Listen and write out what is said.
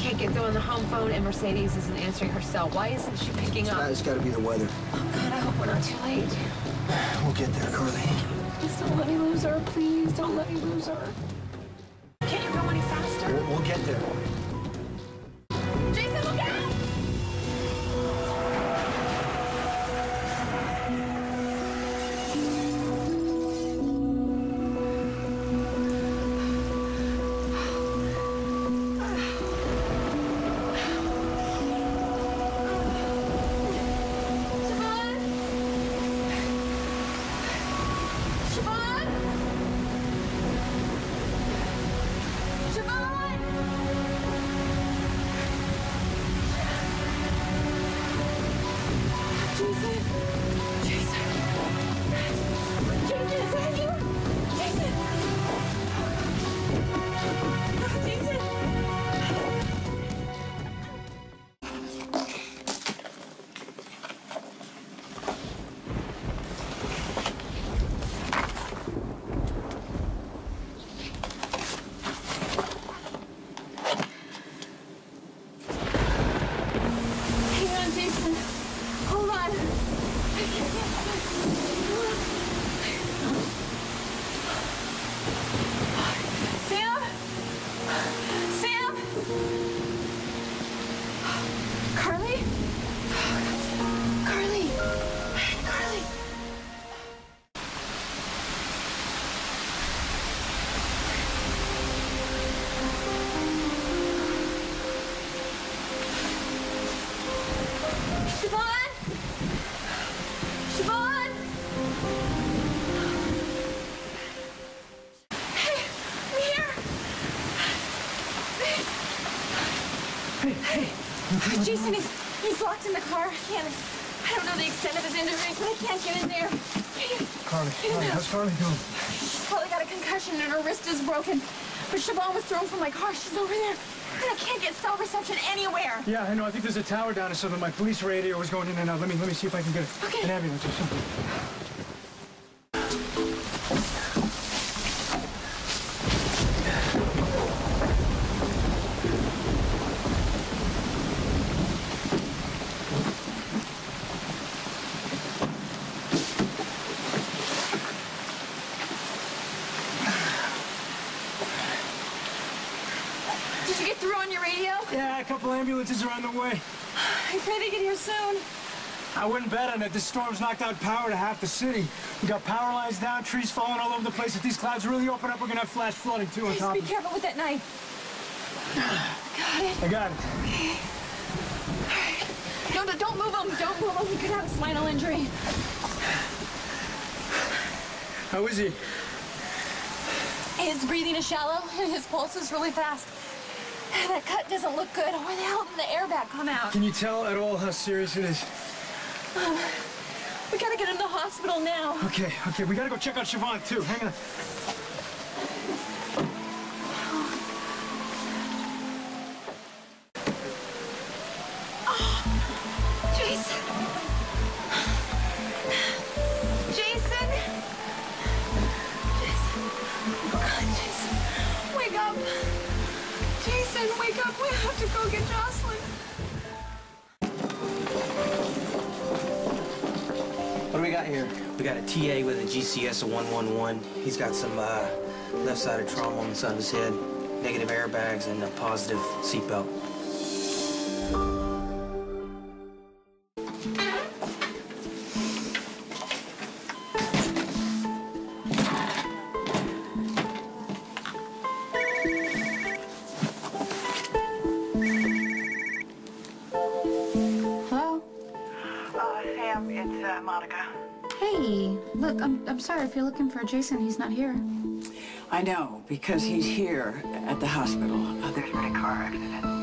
can't get through on the home phone, and Mercedes isn't answering her cell. Why isn't she picking up? It's got to be the weather. Oh, God, I hope we're not too late. We'll get there, Carly. Please don't let me lose her. Please don't let me lose her. Can you go any faster? We'll get there. Jason, look out! Jason, he's locked in the car. I don't know the extent of his injuries, but I can't get in there. Carly, how's Carly doing? She's probably got a concussion and her wrist is broken. But Siobhan was thrown from my car. She's over there. And I can't get cell reception anywhere. Yeah, I know. I think there's a tower down or something. My police radio was going in and out. Let me see if I can get an ambulance or something. Did you get through on your radio? Yeah, a couple ambulances are on the way. I pray they get here soon. I wouldn't bet on it. This storm's knocked out power to half the city. We got power lines down, trees falling all over the place. If these clouds really open up, we're gonna have flash flooding too on top of it. Be careful with that knife. Got it. I got it. Okay. All right. No, don't move him. Don't move him. He could have a spinal injury. How is he? His breathing is shallow and his pulse is really fast. That cut doesn't look good. Why the hell didn't the airbag come out? Can you tell at all how serious it is? We gotta get him to the hospital now. Okay, we gotta go check out Siobhan too. Hang on. Oh, Jason. Jason. Oh God, Jason. Wake up. Jason, wake up. We have to go get Jocelyn. What do we got here? We got a TA with a GCS of 111. He's got some left-sided trauma on the side of his head, negative airbags, and a positive seatbelt. Sam, it's Monica. Hey, look, I'm sorry if you're looking for Jason. He's not here. I know, because he's here at the hospital. There's been a car accident.